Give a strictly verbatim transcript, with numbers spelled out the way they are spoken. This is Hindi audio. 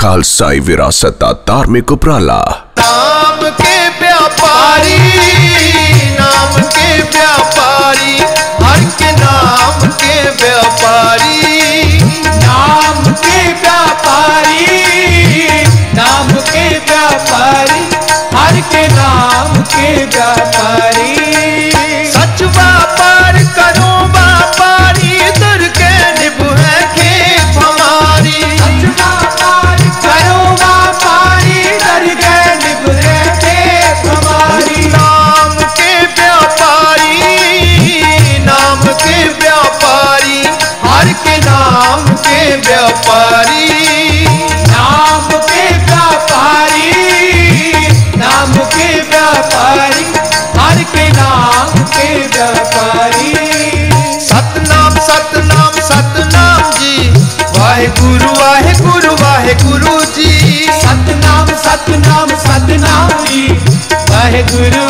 खालसाई विरासत दा धार्मिक उपराला। नाम के व्यापारी, नाम के व्यापारी, हर के नाम के व्यापारी, नाम के व्यापारी, नाम के व्यापारी, हर के नाम के व्यापारी। सच व्यापार करो व्यापारी, दर के निभु है खेप हमारी। सच व्यापार करो व्यापारी, दर के निभु है खेप हमारी। नाम के व्यापारी, नाम के व्यापारी, हर के नाम के व्यापारी, नाम के व्यापारी, नाम के व्यापारी, हर के नाम के व्यापारी। सतनाम सतनाम सतनाम जी, वाहेगुरु वाहेगुरु वाहेगुरु जी। सतनाम सतनाम सतनाम जी, वाहेगुरु